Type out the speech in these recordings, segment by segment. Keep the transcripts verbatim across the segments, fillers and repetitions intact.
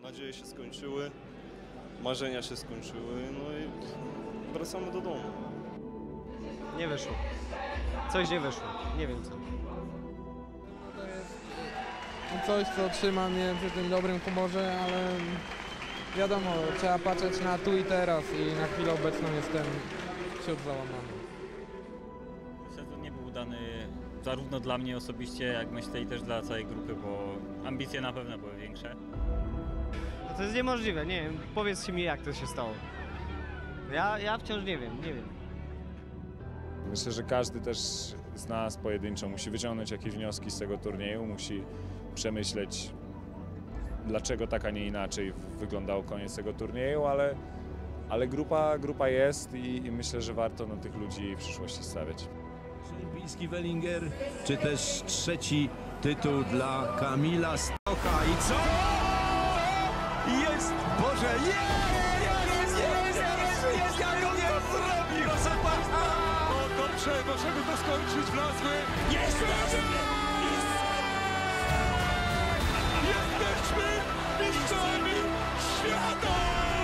Nadzieje się skończyły, marzenia się skończyły, no i wracamy do domu. Nie wyszło. Coś nie wyszło. Nie wiem co. To jest coś, co trzyma mnie przy tym dobrym humorze, ale wiadomo, trzeba patrzeć na tu i teraz i na chwilę obecną jestem wśród załamanych. Sezon nie był udany zarówno dla mnie osobiście, jak myślę i też dla całej grupy, bo ambicje na pewno były większe. No to jest niemożliwe, nie wiem. Powiedzcie mi jak to się stało. Ja, ja wciąż nie wiem, nie wiem. Myślę, że każdy też z nas pojedynczo musi wyciągnąć jakieś wnioski z tego turnieju, musi przemyśleć, dlaczego tak, a nie inaczej wyglądał koniec tego turnieju, ale, ale grupa, grupa jest i, i myślę, że warto na tych ludzi w przyszłości stawiać. Olimpijski Wellinger, czy też trzeci tytuł dla Kamila Stocha i co? Jest! Boże, jest! Jest! Jest! Jest! Jest! Jak on nie zrobił! Proszę Państwa! O, dobrze, możemy to skończyć w nazwy! Jest! Jesteśmy mistrzami świata!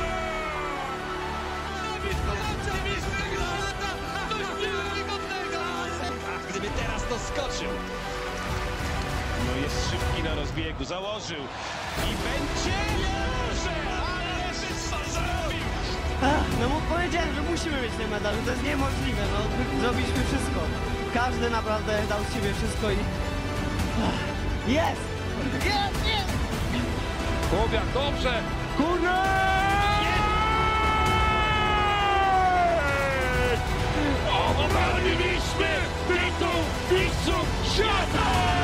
Gdyby teraz to skoczył. No jest szybki na rozbiegu, założył i będzie może, ale wszystko zrobił. Ach, no mu powiedziałem, że musimy mieć ten medal, że to jest niemożliwe, no zrobiliśmy wszystko. Każdy naprawdę dał z siebie wszystko i... Ach, jest! Jest! Jest! Chłopiak, dobrze! Obaliliśmy tytuł mistrzów świata!